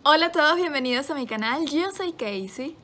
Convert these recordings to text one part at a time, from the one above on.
Hola a todos, bienvenidos a mi canal, yo soy Casey.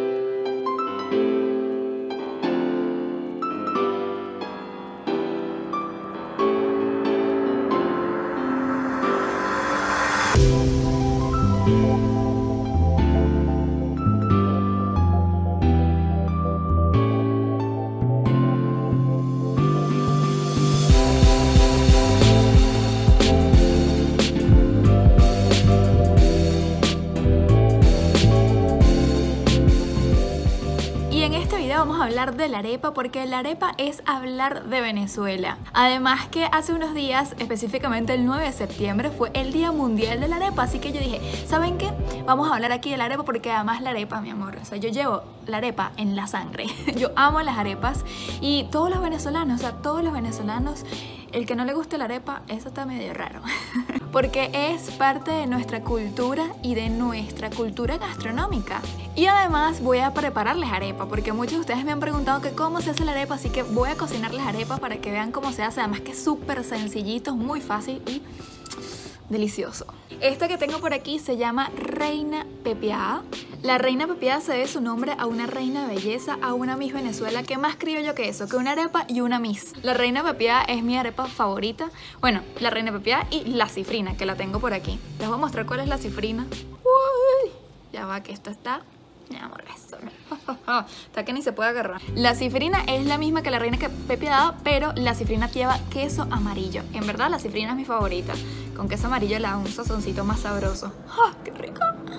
Vamos a hablar de la arepa porque la arepa es hablar de Venezuela. Además que hace unos días, específicamente el 9 de septiembre, fue el Día Mundial de la Arepa. Así que yo dije, ¿saben qué? Vamos a hablar aquí de la arepa porque además la arepa, mi amor, o sea, yo llevo la arepa en la sangre. Yo amo las arepas y todos los venezolanos, el que no le guste la arepa, eso está medio raro. Porque es parte de nuestra cultura y de nuestra cultura gastronómica. Y además voy a prepararles arepa, porque muchos de ustedes me han preguntado que cómo se hace la arepa, así que voy a cocinarles arepa para que vean cómo se hace. Además que es súper sencillito, muy fácil y delicioso. Esta que tengo por aquí se llama reina pepiada. La reina pepiada se debe su nombre a una reina de belleza, a una Miss Venezuela. ¿Qué más criollo que eso? Que una arepa y una Miss. La reina pepiada es mi arepa favorita. Bueno, la reina pepiada y la cifrina, que la tengo por aquí. Les voy a mostrar cuál es la cifrina. Uy, ya va que esto está... Mi amor, eso. Está que ni se puede agarrar. La cifrina es la misma que la reina pepiada, pero la cifrina lleva queso amarillo. En verdad, la cifrina es mi favorita. Con queso amarillo le da un sazoncito más sabroso. ¡Oh, qué rico!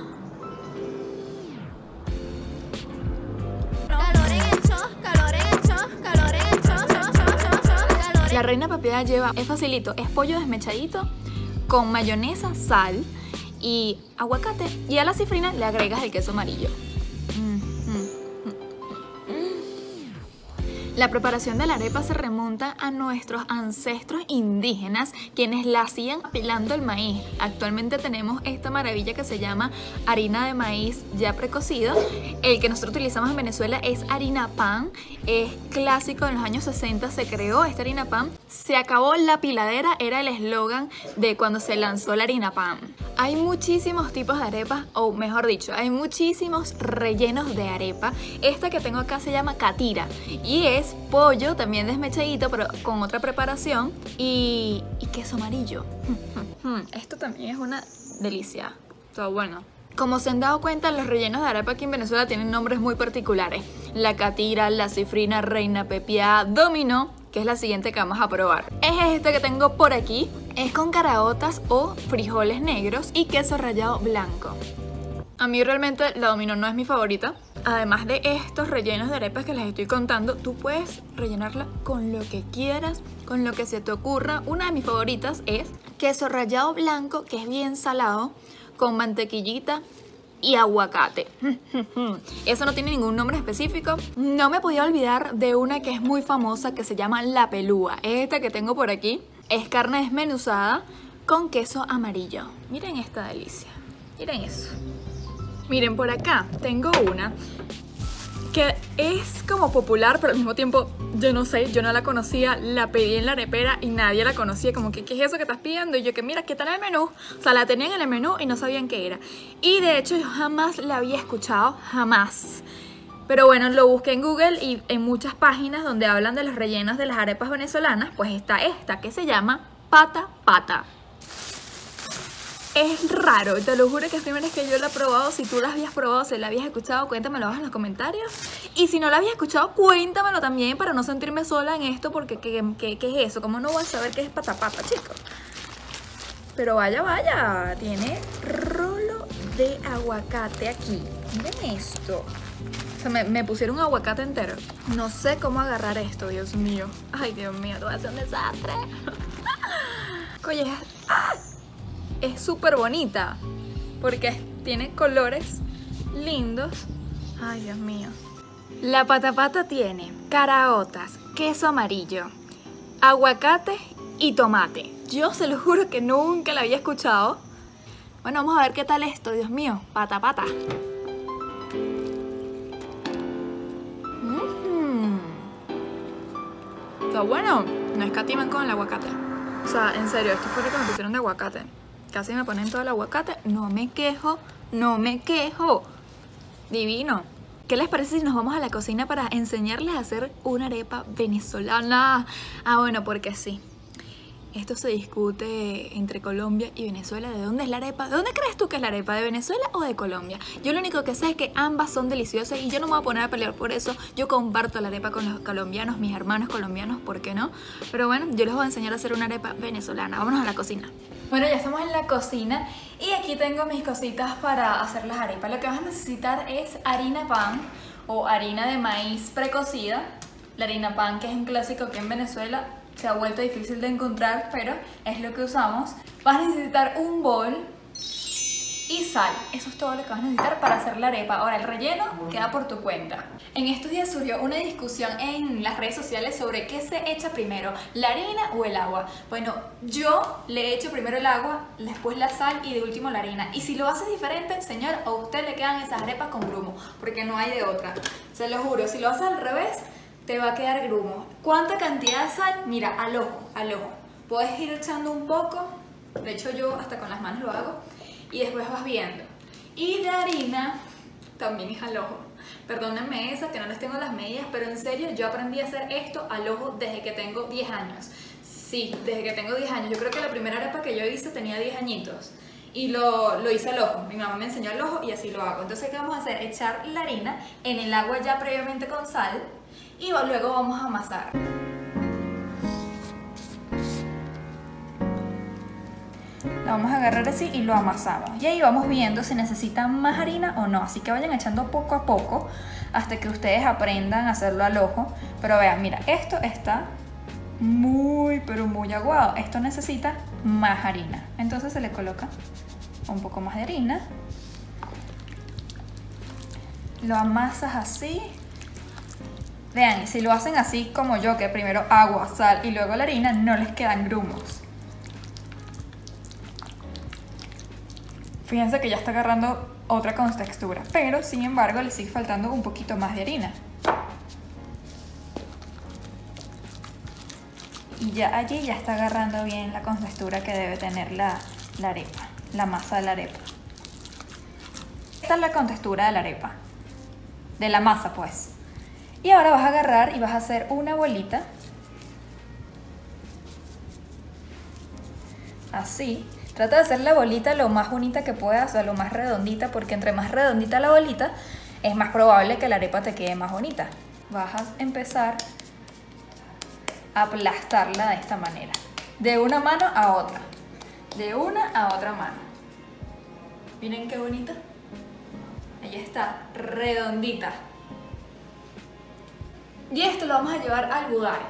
La reina pepiada lleva, es facilito, es pollo desmechadito con mayonesa, sal y aguacate. Y a la cifrina le agregas el queso amarillo. La preparación de la arepa se remonta a nuestros ancestros indígenas, quienes la hacían pelando el maíz. Actualmente tenemos esta maravilla que se llama harina de maíz ya precocido. El que nosotros utilizamos en Venezuela es harina pan. Es clásico, en los años 60 se creó esta harina pan. Se acabó la piladera, era el eslogan de cuando se lanzó la harina pan. Hay muchísimos tipos de arepas, o mejor dicho, hay muchísimos rellenos de arepa. Esta que tengo acá se llama catira y es pollo también desmechadito, pero con otra preparación y queso amarillo. Esto también es una delicia. Está bueno. Como se han dado cuenta, los rellenos de arepa aquí en Venezuela tienen nombres muy particulares. La catira, la cifrina, reina pepiada, dominó, que es la siguiente que vamos a probar. Es esta que tengo por aquí. Es con caraotas o frijoles negros y queso rallado blanco. A mí realmente la dominó no es mi favorita. Además de estos rellenos de arepas que les estoy contando, tú puedes rellenarla con lo que quieras, con lo que se te ocurra. Una de mis favoritas es queso rallado blanco, que es bien salado, con mantequillita y aguacate. Eso no tiene ningún nombre específico. No me podía olvidar de una que es muy famosa que se llama la pelúa. Esta que tengo por aquí es carne desmenuzada con queso amarillo. Miren esta delicia. Miren eso. Miren, por acá tengo una que es como popular, pero al mismo tiempo yo no sé, yo no la conocía, la pedí en la arepera y nadie la conocía, como que ¿qué es eso que estás pidiendo? Y yo que mira, ¿qué tal el menú? O sea, la tenían en el menú y no sabían qué era. Y de hecho yo jamás la había escuchado, jamás. Pero bueno, lo busqué en Google y en muchas páginas donde hablan de los rellenos de las arepas venezolanas, pues está esta que se llama pata pata. Es raro, te lo juro que es primera vez que yo la he probado. Si tú la habías probado, si la habías escuchado, cuéntamelo abajo en los comentarios. Y si no la habías escuchado, cuéntamelo también para no sentirme sola en esto, porque ¿qué es eso? ¿Cómo no vas a saber qué es patapata, chicos? Pero vaya, tiene rolo de aguacate aquí. Miren esto. O sea, me pusieron un aguacate entero. No sé cómo agarrar esto, Dios mío. Ay, Dios mío, te voy a hacer un desastre. Oye, es súper bonita porque tiene colores lindos. Ay, Dios mío. La patapata tiene caraotas, queso amarillo, aguacate y tomate. Yo se lo juro que nunca la había escuchado. Bueno, vamos a ver qué tal esto, Dios mío. Patapata. Está bueno. No escatiman con el aguacate. O sea, en serio, esto fue lo que me pusieron de aguacate. Casi me ponen todo el aguacate. No me quejo, no me quejo. Divino. ¿Qué les parece si nos vamos a la cocina para enseñarles a hacer una arepa venezolana? Ah, bueno, porque sí. Esto se discute entre Colombia y Venezuela. ¿De dónde es la arepa? ¿De dónde crees tú que es la arepa? ¿De Venezuela o de Colombia? Yo lo único que sé es que ambas son deliciosas y yo no me voy a poner a pelear por eso. Yo comparto la arepa con los colombianos, mis hermanos colombianos, ¿por qué no? Pero bueno, yo les voy a enseñar a hacer una arepa venezolana. Vámonos a la cocina. Bueno, ya estamos en la cocina y aquí tengo mis cositas para hacer las arepas. Lo que vas a necesitar es harina pan o harina de maíz precocida. La harina pan, que es un clásico aquí en Venezuela, se ha vuelto difícil de encontrar, pero es lo que usamos. Vas a necesitar un bol y sal. Eso es todo lo que vas a necesitar para hacer la arepa. Ahora, el relleno queda por tu cuenta. En estos días surgió una discusión en las redes sociales sobre qué se echa primero, la harina o el agua. Bueno, yo le echo primero el agua, después la sal y de último la harina. Y si lo haces diferente, señor, a usted le quedan esas arepas con grumo, porque no hay de otra. Se lo juro, si lo haces al revés, te va a quedar grumo. ¿Cuánta cantidad de sal? Mira, al ojo, al ojo. Puedes ir echando un poco, de hecho yo hasta con las manos lo hago, y después vas viendo. Y de harina, también es al ojo. Perdónenme esa, que no les tengo las medidas, pero en serio, yo aprendí a hacer esto al ojo desde que tengo 10 años. Sí, desde que tengo 10 años. Yo creo que la primera arepa que yo hice tenía 10 añitos. Y lo hice al ojo. Mi mamá me enseñó al ojo y así lo hago. Entonces, ¿qué vamos a hacer? Echar la harina en el agua ya previamente con sal. Y luego vamos a amasar. Lo vamos a agarrar así y lo amasamos. Y ahí vamos viendo si necesitan más harina o no. Así que vayan echando poco a poco hasta que ustedes aprendan a hacerlo al ojo. Pero vean, mira, esto está muy, pero muy aguado. Esto necesita más harina. Entonces se le coloca un poco más de harina. Lo amasas así. Vean, si lo hacen así como yo, que primero agua, sal y luego la harina, no les quedan grumos. Fíjense que ya está agarrando otra contextura, pero sin embargo le sigue faltando un poquito más de harina. Y ya allí ya está agarrando bien la contextura que debe tener la arepa, la masa de la arepa. Esta es la contextura de la arepa, de la masa pues. Y ahora vas a agarrar y vas a hacer una bolita, así. Trata de hacer la bolita lo más bonita que puedas, o sea, lo más redondita, porque entre más redondita la bolita, es más probable que la arepa te quede más bonita. Vas a empezar a aplastarla de esta manera, de una mano a otra, de una a otra mano. Miren qué bonita. Ahí está, redondita. Y esto lo vamos a llevar al budare.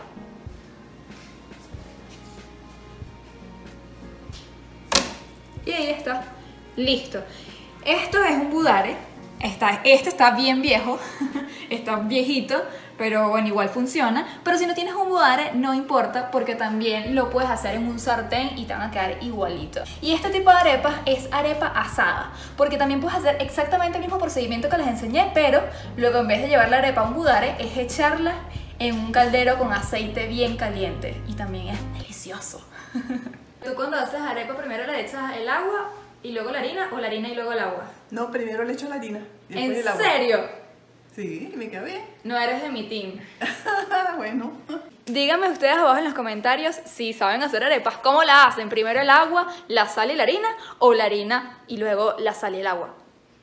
Y ahí está, listo. Esto es un budare. Este está bien viejo, está viejito, pero bueno, igual funciona. Pero si no tienes un budare, no importa, porque también lo puedes hacer en un sartén y te van a quedar igualito. Y este tipo de arepa es arepa asada, porque también puedes hacer exactamente el mismo procedimiento que les enseñé, pero luego en vez de llevar la arepa a un budare, es echarla en un caldero con aceite bien caliente. Y también es delicioso. ¿Tú cuando haces arepa primero le echas el agua y luego la harina, o la harina y luego el agua? No, primero le echo la harina. ¿En el agua? ¿Serio? Sí, me queda bien. No eres de mi team. Bueno. Díganme ustedes abajo en los comentarios si saben hacer arepas. ¿Cómo la hacen? ¿Primero el agua, la sal y la harina? ¿O la harina y luego la sal y el agua?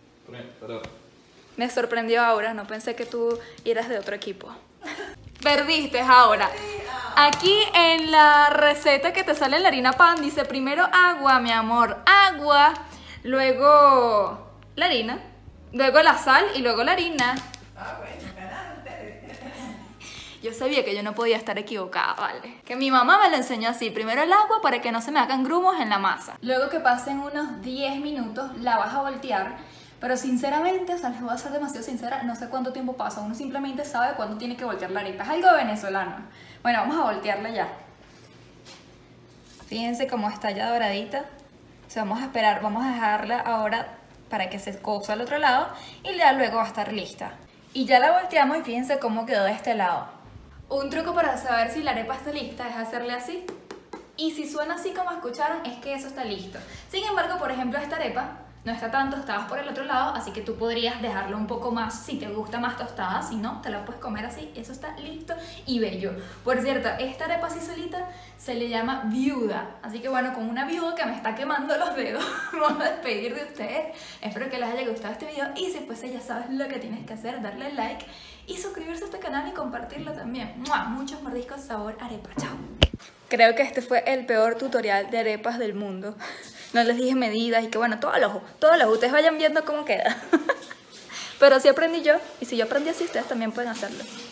Me sorprendió ahora, no pensé que tú eras de otro equipo. Perdiste ahora. Aquí en la receta que te sale en la harina pan dice primero agua, mi amor, agua, luego la harina, luego la sal y luego la harina. Bueno, ganaron ustedes. Yo sabía que yo no podía estar equivocada, ¿vale? Que mi mamá me lo enseñó así, primero el agua para que no se me hagan grumos en la masa. Luego que pasen unos 10 minutos la vas a voltear. Pero sinceramente, o sea, les voy a ser demasiado sincera, no sé cuánto tiempo pasa, uno simplemente sabe cuándo tiene que voltear la arepa. Es algo venezolano. Bueno, vamos a voltearla ya. Fíjense cómo está ya doradita. O sea, vamos a esperar, vamos a dejarla ahora para que se cosa al otro lado y ya luego va a estar lista. Y ya la volteamos y fíjense cómo quedó de este lado. Un truco para saber si la arepa está lista es hacerle así Y si suena así como escucharon, es que eso está listo. Sin embargo, por ejemplo, esta arepa no está tan tostada por el otro lado, así que tú podrías dejarlo un poco más si te gusta más tostada. Si no, te la puedes comer así. Eso está listo y bello. Por cierto, esta arepa así solita se le llama viuda. Así que bueno, con una viuda que me está quemando los dedos, vamos a despedir de ustedes. Espero que les haya gustado este video. Y si fuese, ya sabes lo que tienes que hacer: darle like y suscribirse a este canal y compartirlo también. ¡Mua! Muchos mordiscos sabor arepa. Chao. Creo que este fue el peor tutorial de arepas del mundo. No les dije medidas y que bueno, todo al ojo. Ustedes vayan viendo cómo queda. Pero así aprendí yo, y si yo aprendí así, ustedes también pueden hacerlo.